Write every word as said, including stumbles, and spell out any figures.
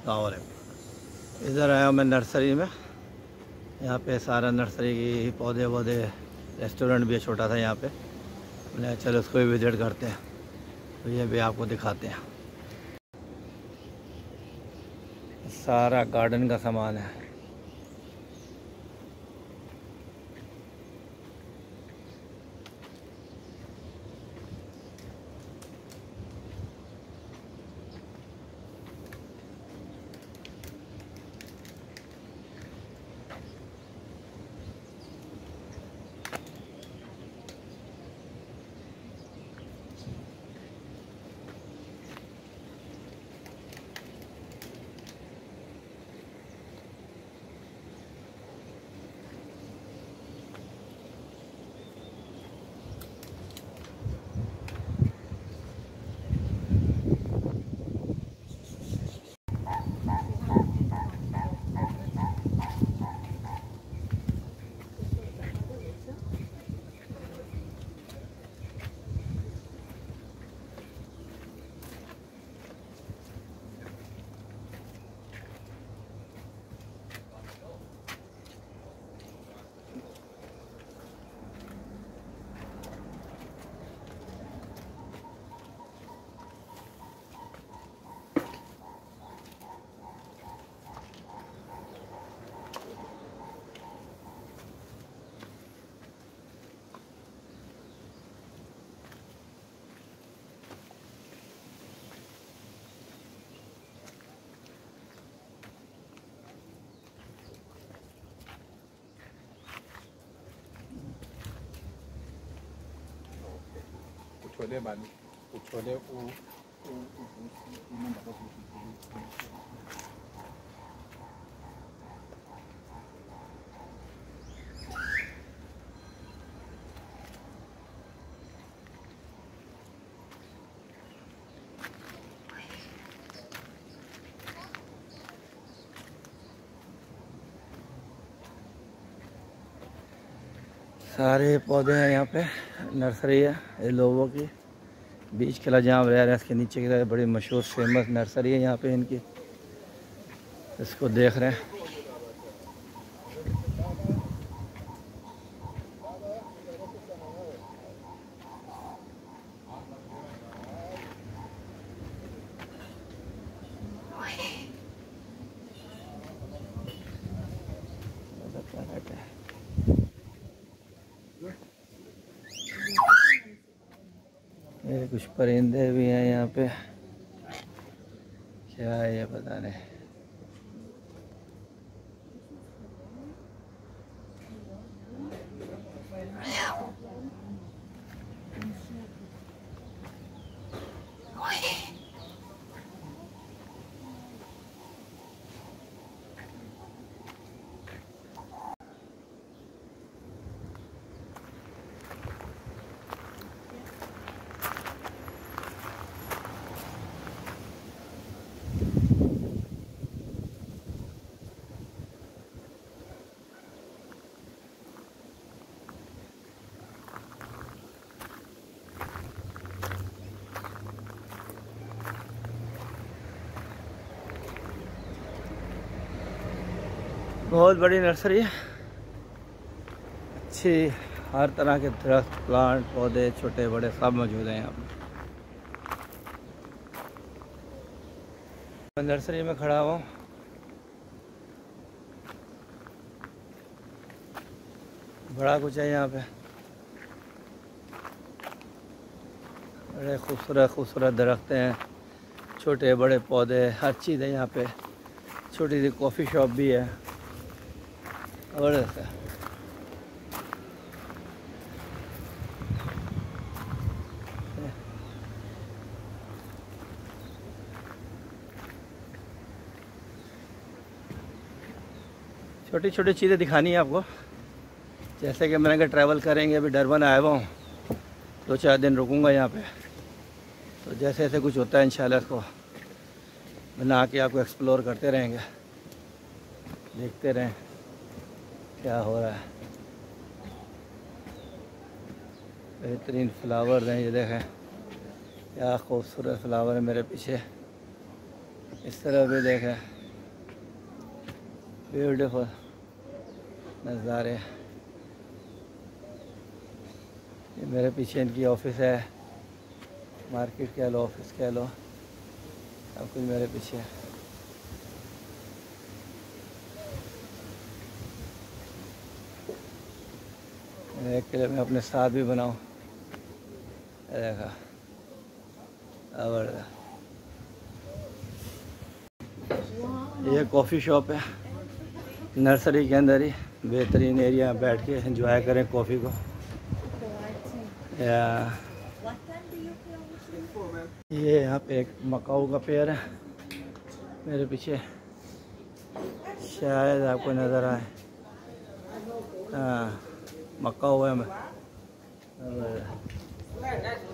अस्सलाम वालेकुम। इधर आया हूँ मैं नर्सरी में। यहाँ पे सारा नर्सरी की पौधे वौधे, रेस्टोरेंट भी है छोटा सा यहाँ पे। मैंने चलो उसको भी विज़िट करते हैं, तो ये भी आपको दिखाते हैं। सारा गार्डन का सामान है। छोले बालू छोले वो सारे पौधे हैं यहाँ पे। नर्सरी है ये लोगों की। बीच किला जहाँ रह रहे हैं इसके नीचे की तरफ बड़ी मशहूर फेमस नर्सरी है यहाँ पे इनकी, इसको देख रहे हैं। ये कुछ परिंदे भी हैं यहाँ पे, क्या है ये पता नहीं। बहुत बड़ी नर्सरी है, अच्छी, हर तरह के दरख्त, प्लांट, पौधे छोटे बड़े सब मौजूद हैं यहाँ पर। नर्सरी में खड़ा हूँ, बड़ा कुछ है यहाँ पे। बड़े खूबसूरत खूबसूरत दरख्त हैं, छोटे बड़े पौधे, हर चीज़ है यहाँ पे। छोटी सी कॉफ़ी शॉप भी है। और ऐसा छोटी छोटी चीज़ें दिखानी है आपको। जैसे कि मैंने कहा ट्रैवल करेंगे, अभी डरबन आया हुआ हूँ, दो चार दिन रुकूंगा यहाँ पे। तो जैसे जैसे कुछ होता है इंशाल्लाह इसको बना के आपको एक्सप्लोर करते रहेंगे, देखते रहें क्या हो रहा है। बेहतरीन फ्लावर हैं, ये देखें क्या खूबसूरत फ्लावर है मेरे पीछे। इस तरह भी देखें। ब्यूटीफुल नज़ारे। ये मेरे पीछे इनकी ऑफिस है, मार्केट कह लो, ऑफिस कह लो, सब कुछ मेरे पीछे है। एक के लिए मैं अपने साथ भी बनाऊँ, देखा अब ये कॉफ़ी शॉप है नर्सरी के अंदर ही, बेहतरीन एरिया, बैठ के एंजॉय करें कॉफ़ी को। या ये यहाँ पे एक मकाऊ का पेड़ है मेरे पीछे, शायद आपको नज़र आए। हाँ मकाऊ है मैं।